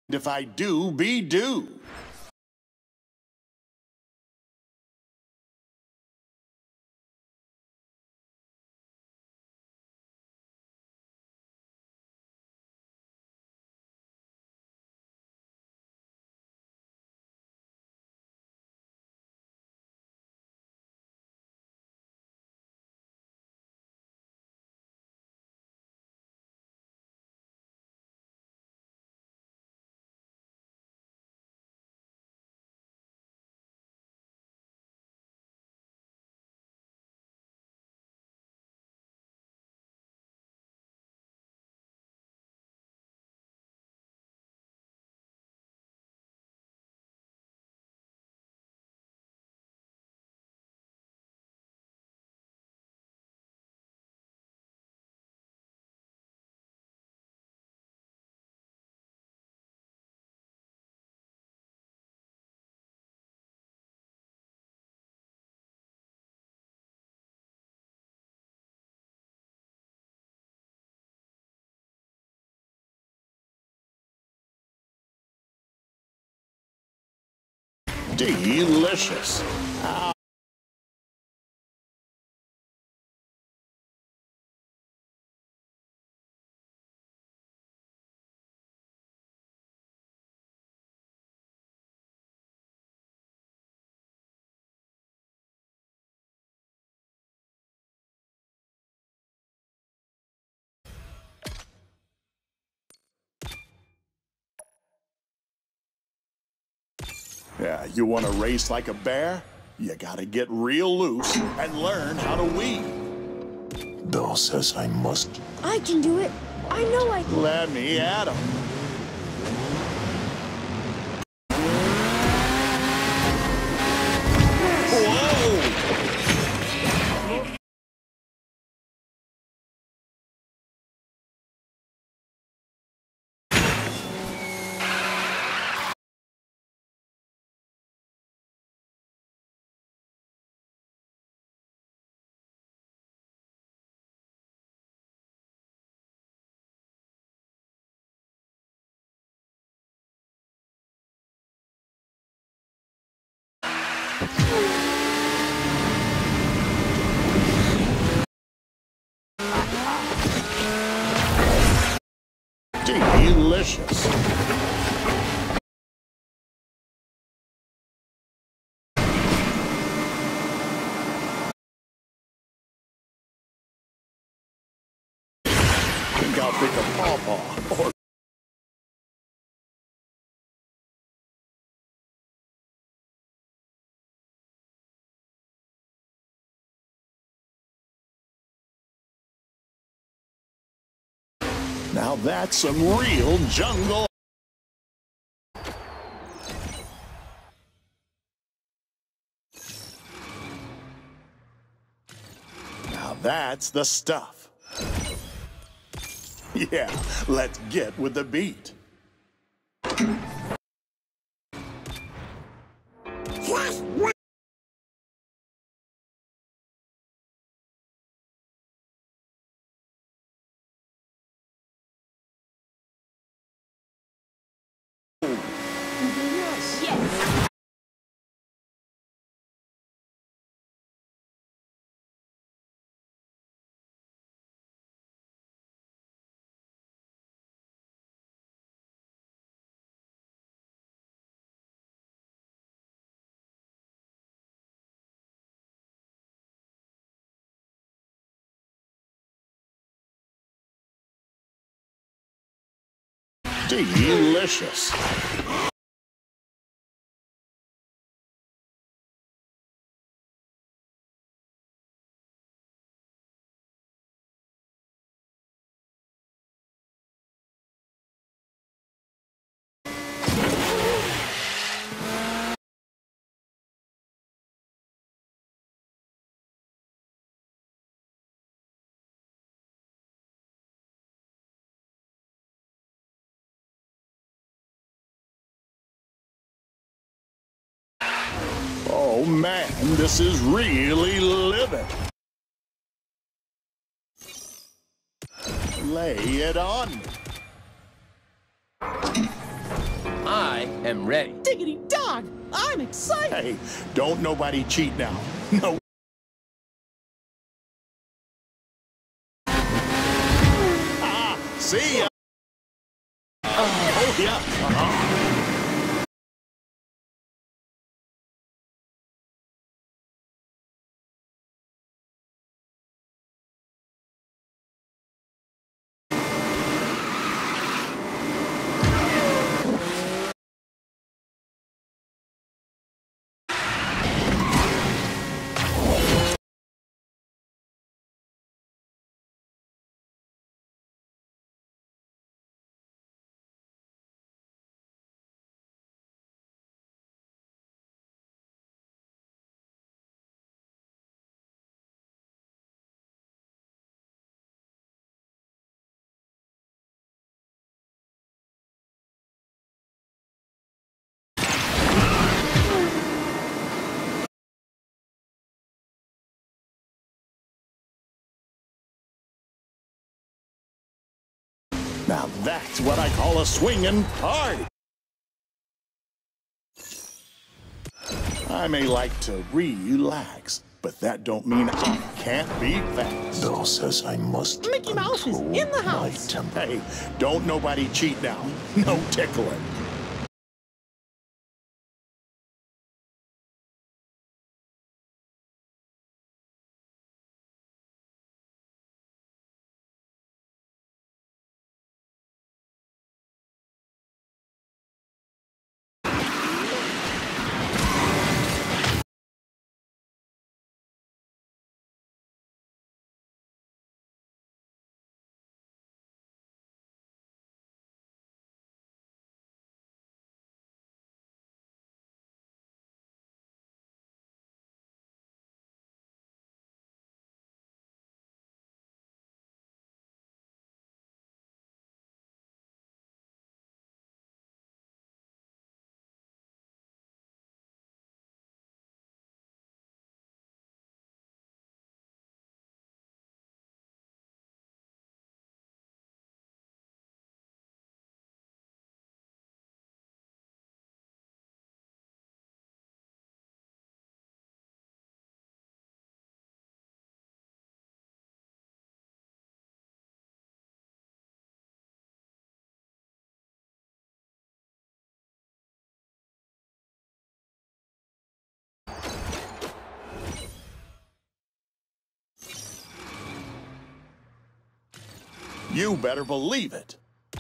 if I do be due. Delicious. Yeah, you want to race like a bear? You gotta get real loose and learn how to weave. Bill says I must. I can do it. I know I can. Let me at him. Delicious. Think I'll pick a pawpaw or now that's some real jungle. Now that's the stuff. Yeah, let's get with the beat. Delicious. Oh man, this is really living. Lay it on me. I am ready. Diggity dog! I'm excited! Hey, don't nobody cheat now. No. Ah, see ya. Oh, yeah. Now that's what I call a swinging party. I may like to relax, but that don't mean I can't be fast. Bill says I must Mickey Mouse is in the house. Hey, don't nobody cheat now. No tickling. You better believe it.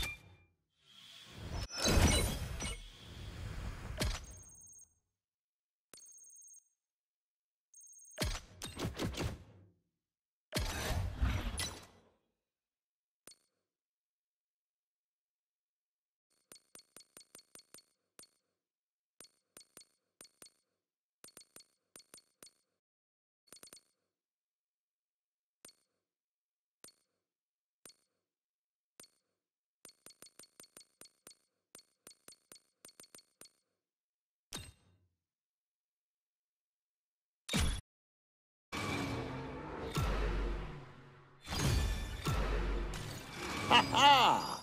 Ha ha!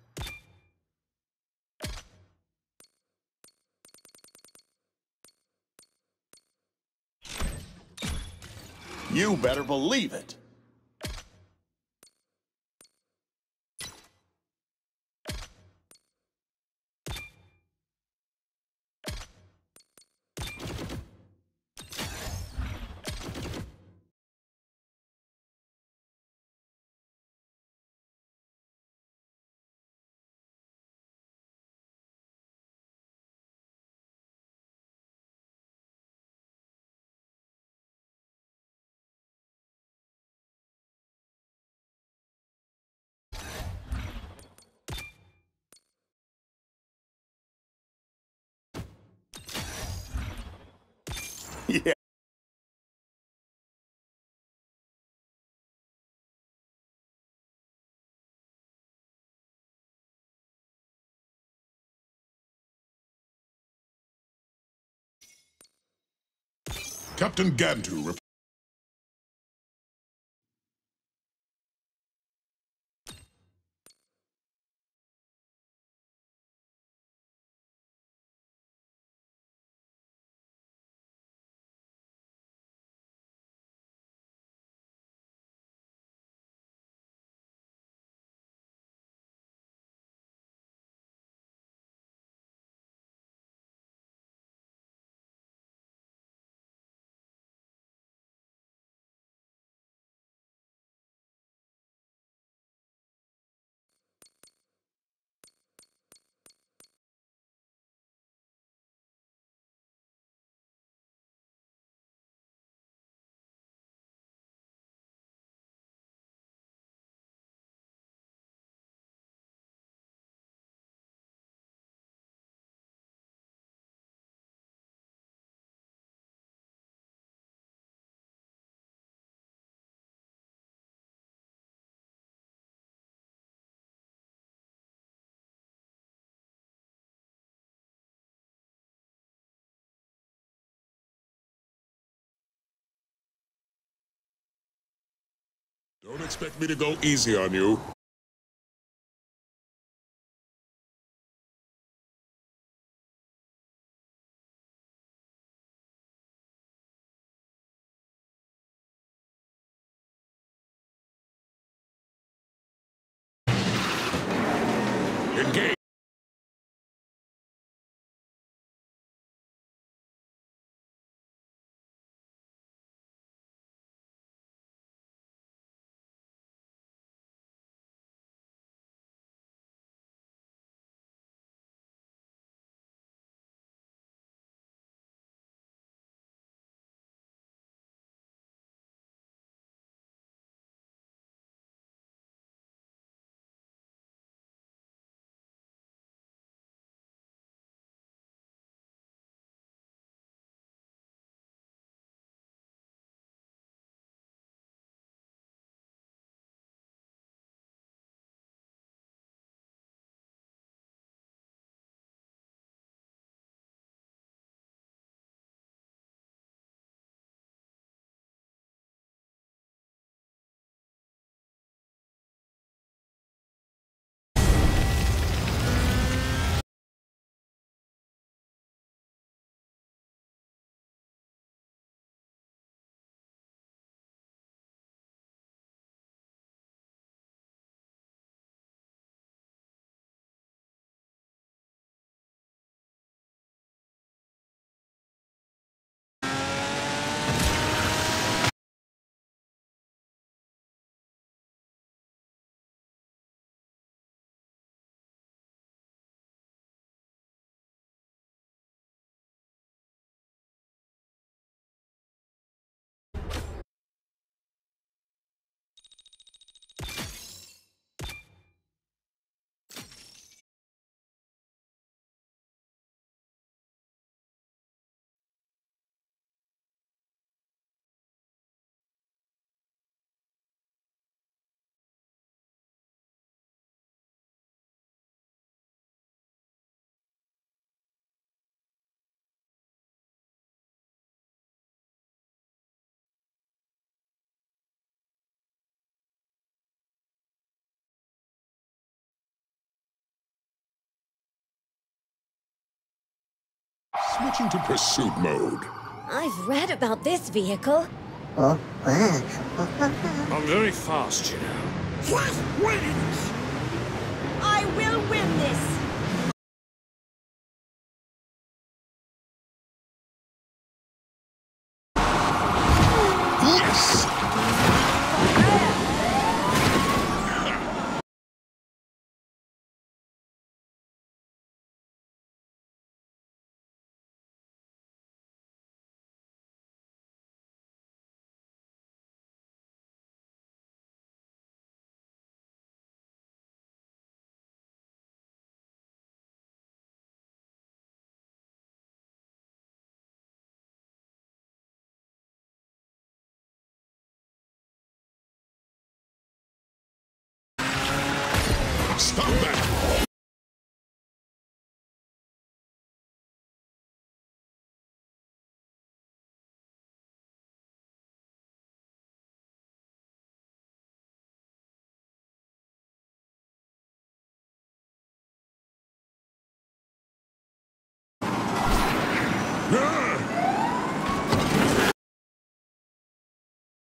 You better believe it. Yeah. Captain Gantu Don't expect me to go easy on you. Engage. Switching to pursuit mode. I've read about this vehicle. Oh, I'm very fast, you know. What wins? I will win this. Yes! Stop that!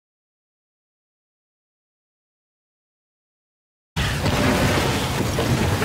Ah!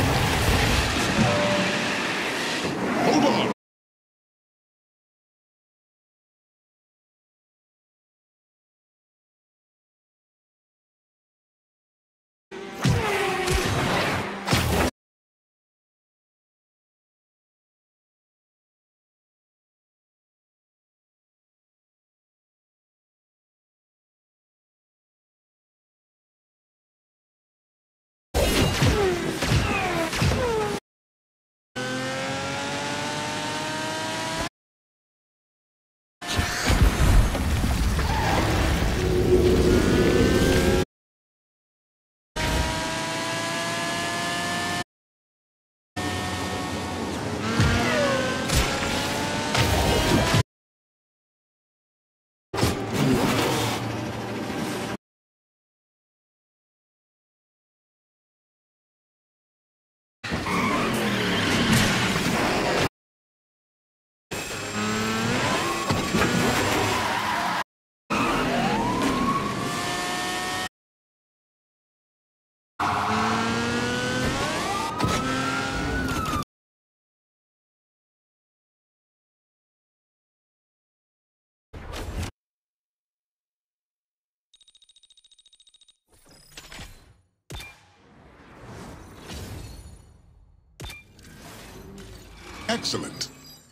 Excellent.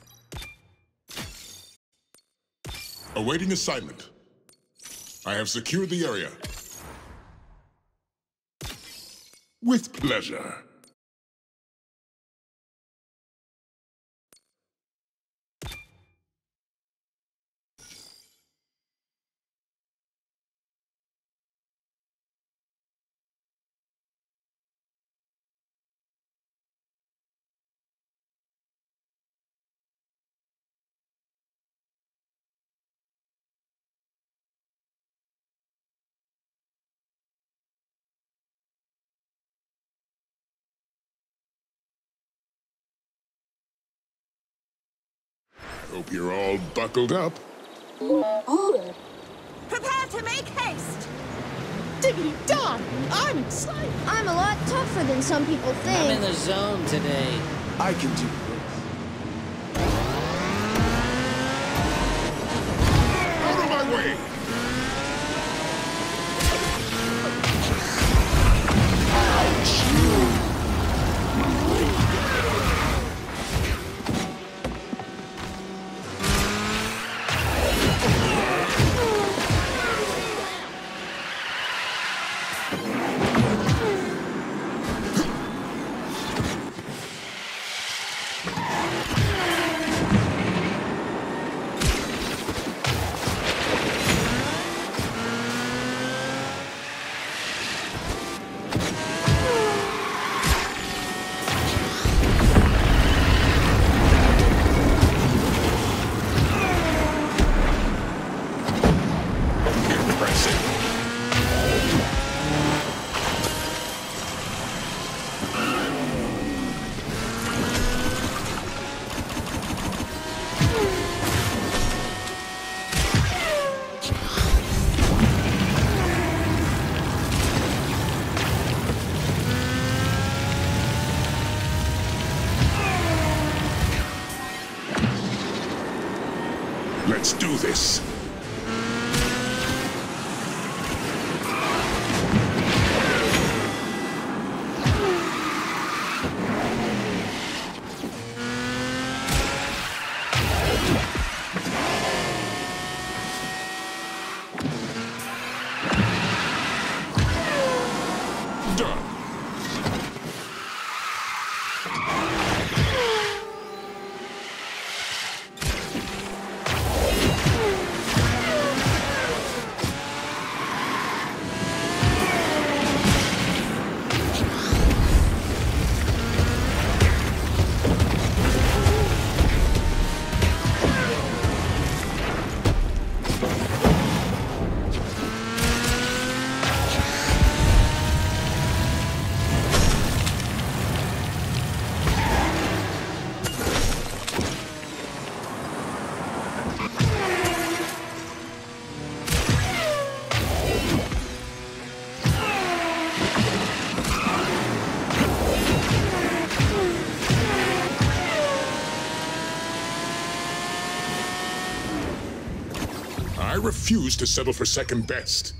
Awaiting assignment. I have secured the area. With pleasure. Hope you're all buckled up. Prepare to make haste! Diggity dog! I'm excited! I'm a lot tougher than some people think. I'm in the zone today. I can do Out of my way! Let's do this. Done. I refuse to settle for second best.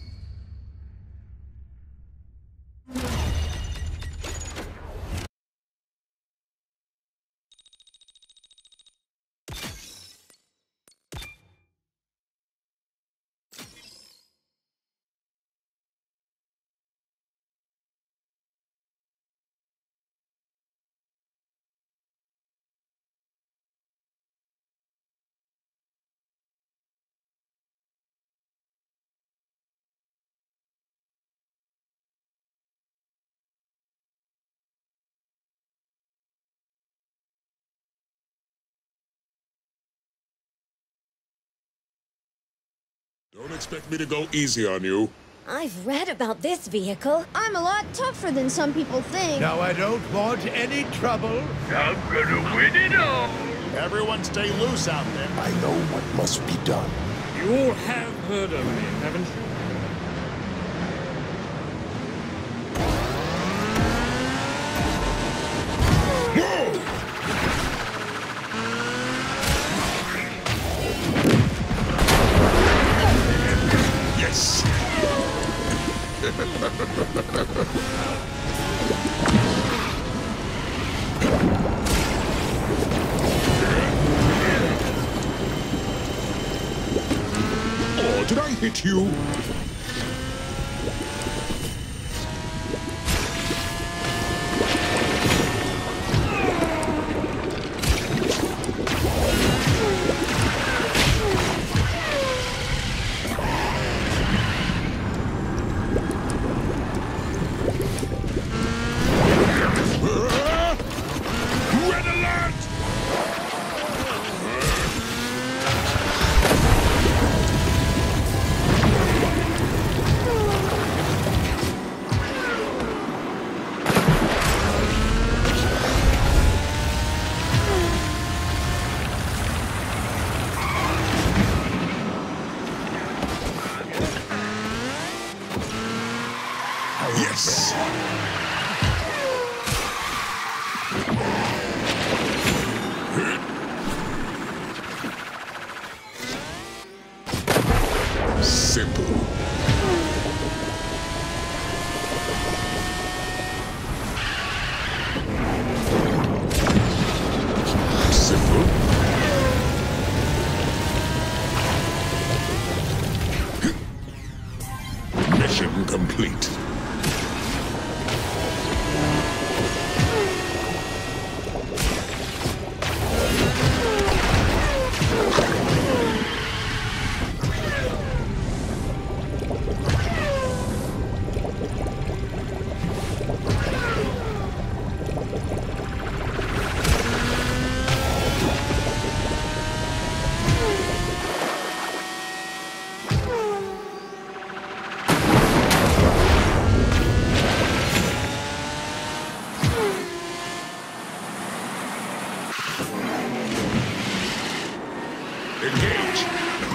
Don't expect me to go easy on you. I've read about this vehicle. I'm a lot tougher than some people think. Now I don't want any trouble. I'm gonna win it all! Everyone stay loose out there. I know what must be done. You all have heard of me, haven't you? Yes! Oh, did I hit you? Red alert! Yes! Simple. Simple. Mission complete. Engage.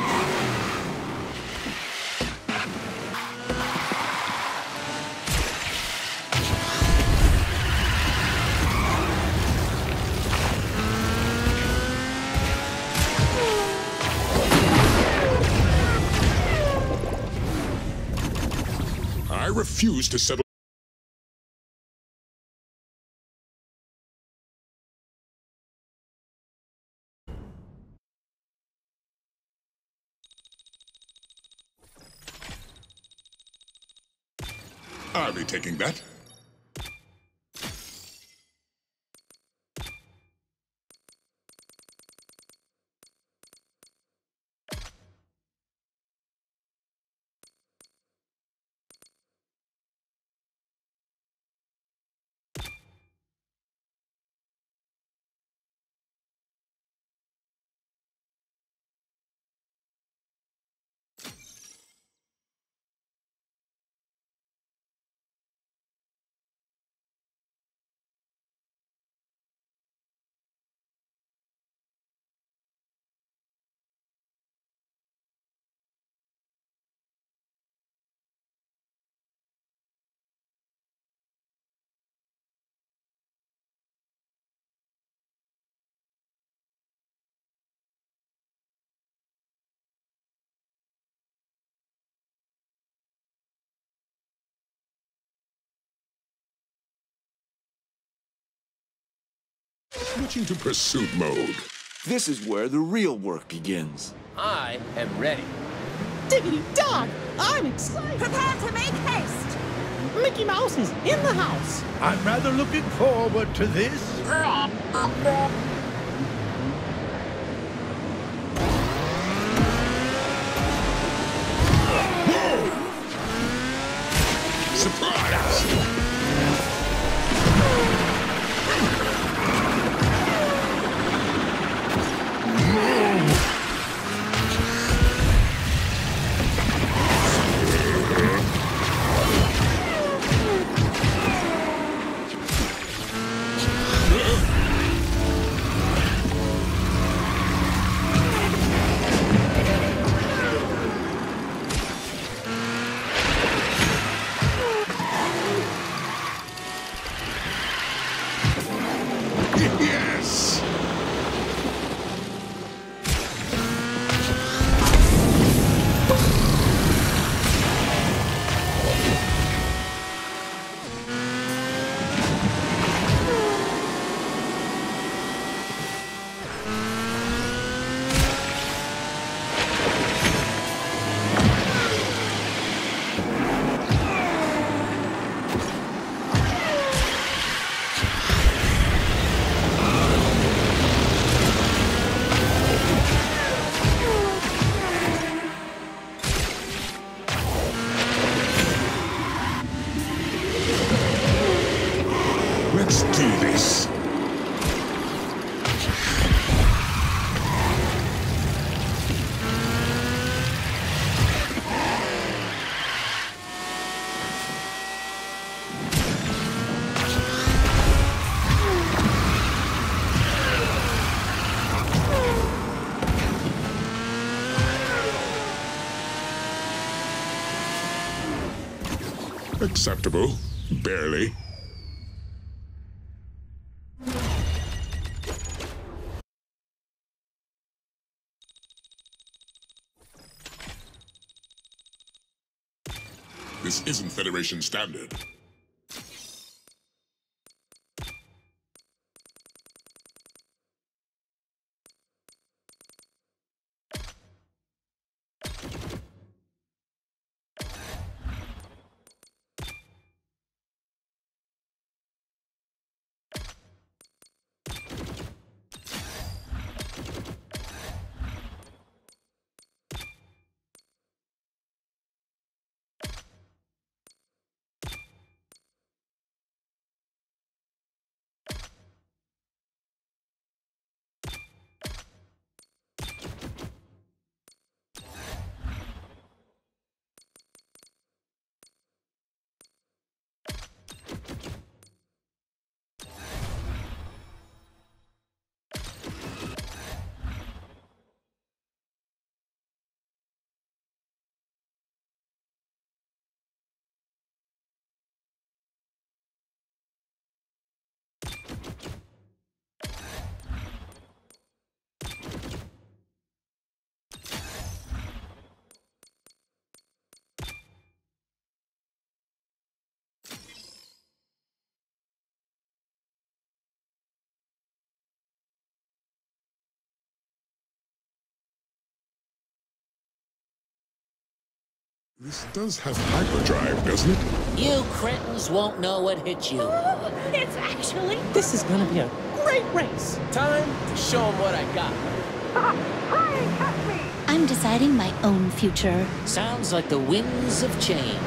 I refuse to settle. I'll be taking that. Switching to pursuit mode. This is where the real work begins. I am ready. Diggity dog, I'm excited. Prepare to make haste. Mickey Mouse is in the house. I'm rather looking forward to this. Surprise! Acceptable. Barely. This isn't Federation standard. This does have hyperdrive, doesn't it? You cretins won't know what hit you. It's actually... This is gonna be a great race. Time to show them what I got. I'm deciding my own future. Sounds like the winds of change.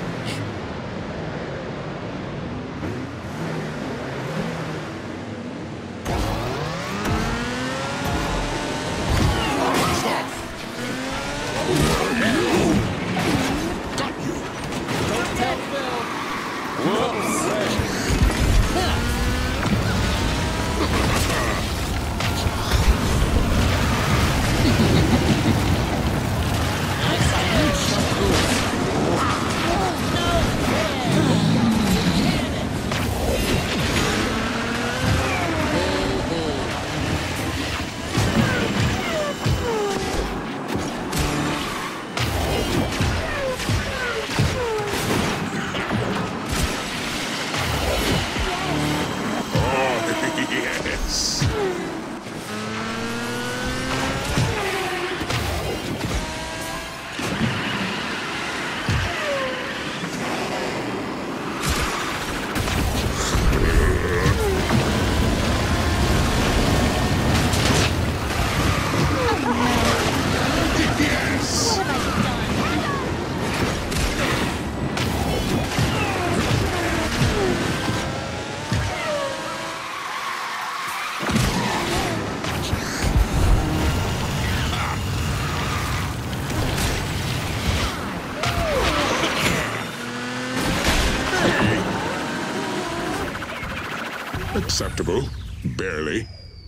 Acceptable. Barely.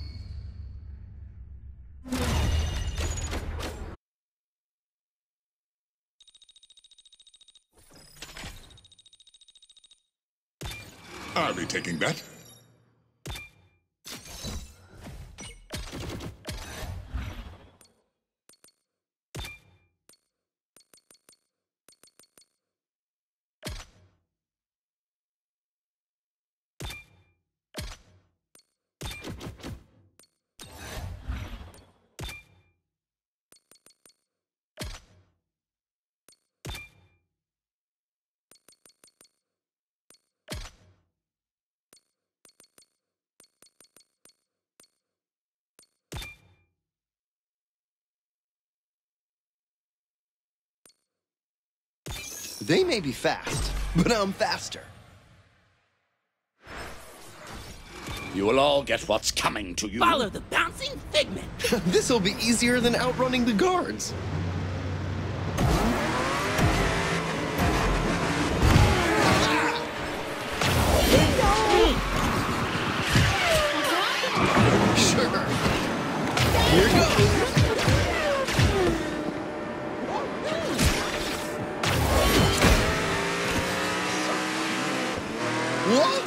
I'll be taking that. They may be fast, but I'm faster. You will all get what's coming to you. Follow the bouncing figment. This'll be easier than outrunning the guards. Sure. Here goes. What?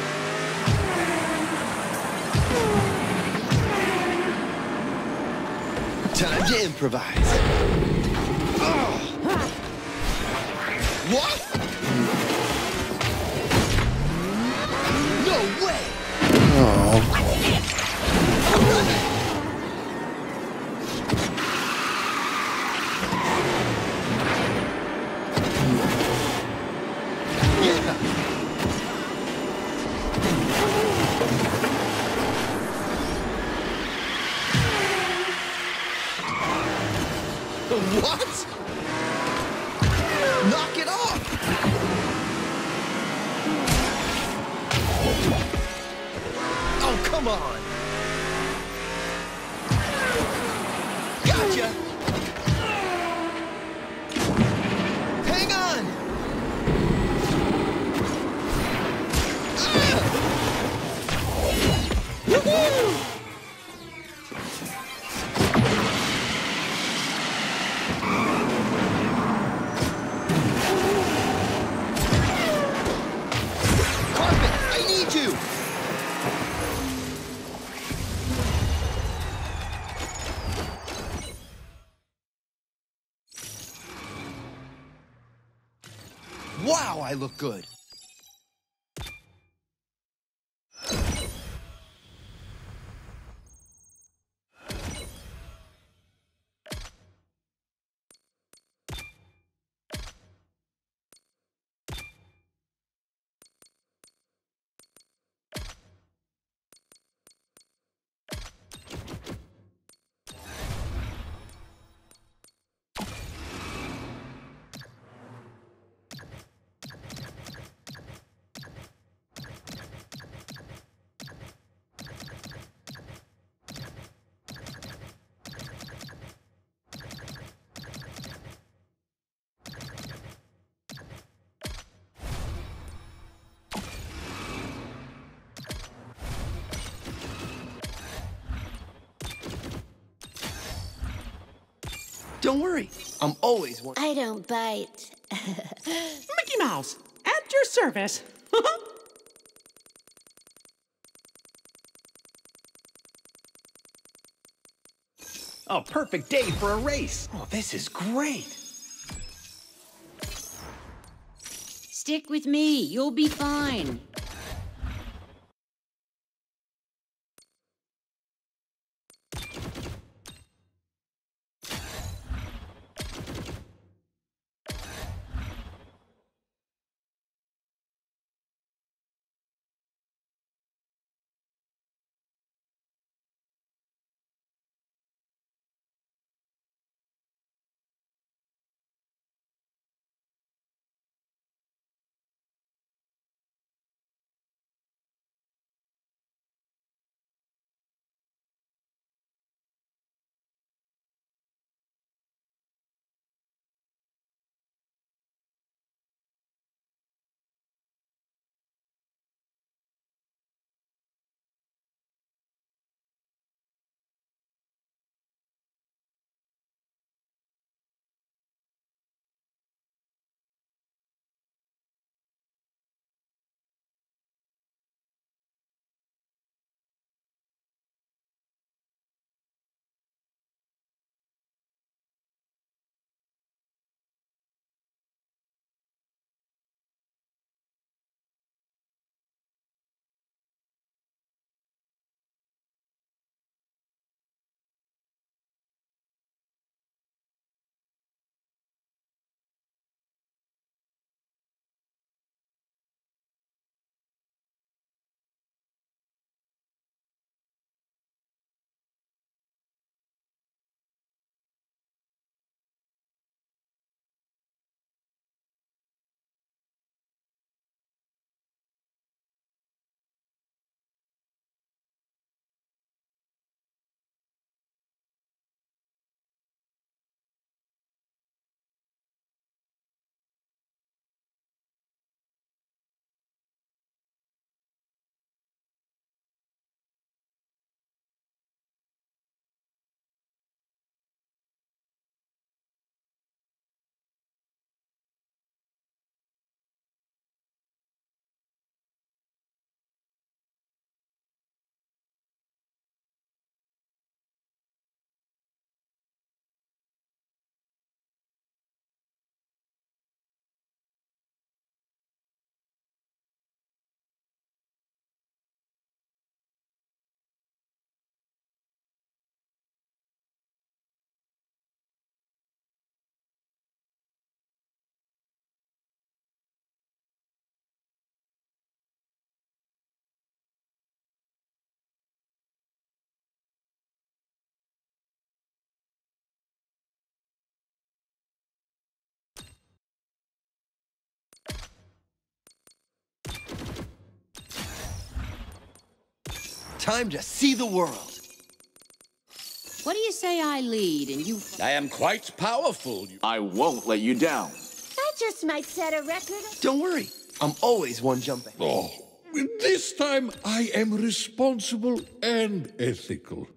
Time to improvise. What? No way! What? Knock it off! Oh, come on! Gotcha! Hang on! Woohoo! Wow, I look good. Don't worry, I'm always one. I don't bite. Mickey Mouse, at your service. A perfect day for a race. Oh, this is great. Stick with me. You'll be fine. Time to see the world. What do you say I lead and you... I am quite powerful. I won't let you down. I just might set a record. Don't worry. I'm always one jump ahead. Oh, this time I am responsible and ethical.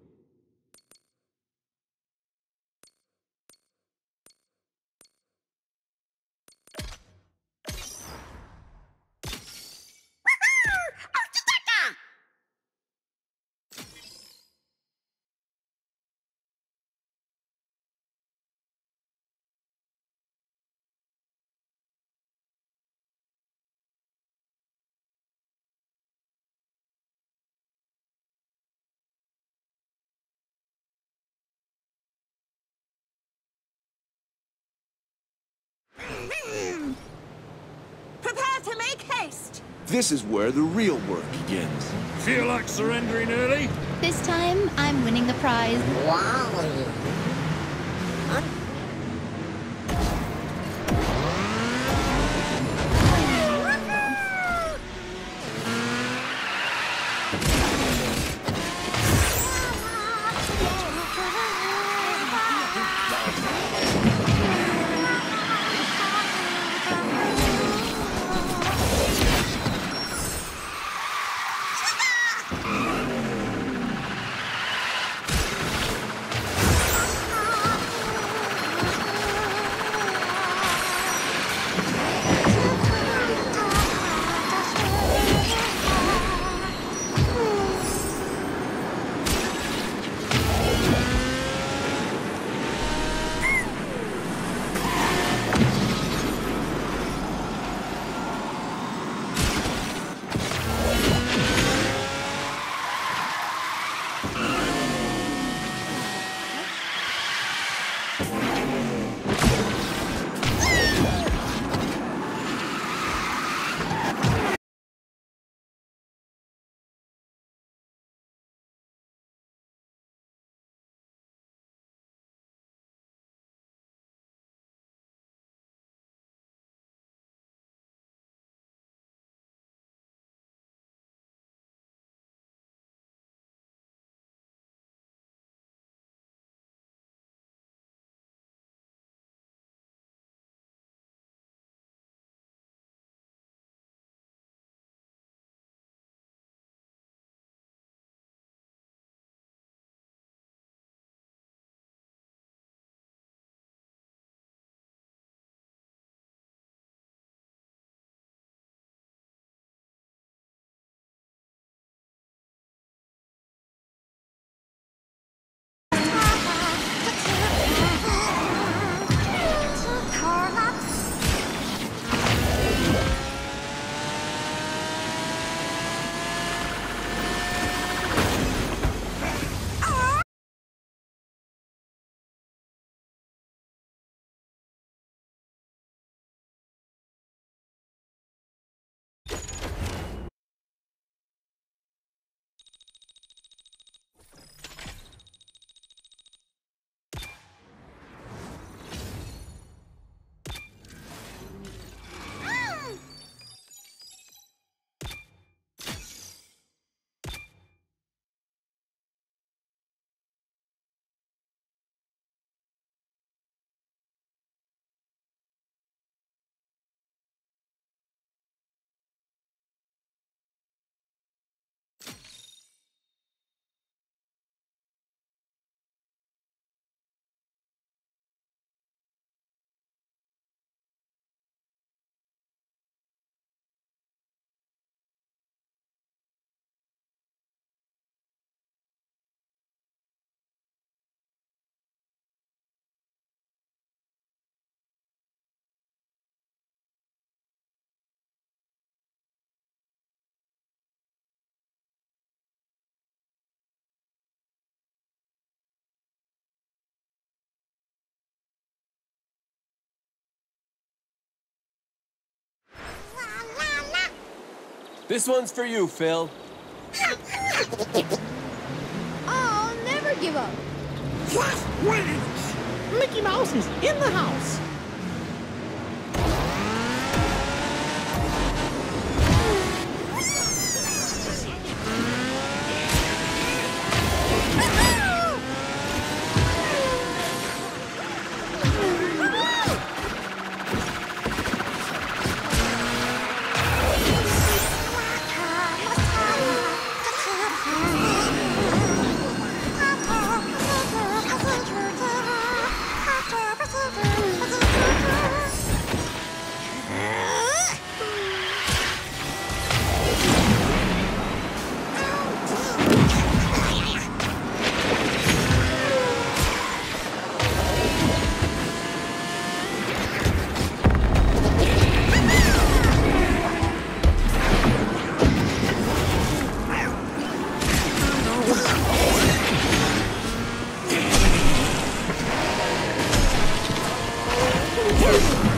Prepare to make haste. This is where the real work begins. Feel like surrendering early? This time, I'm winning the prize. This one's for you, Phil. I'll never give up. Just wins! Mickey Mouse is in the house. Turn!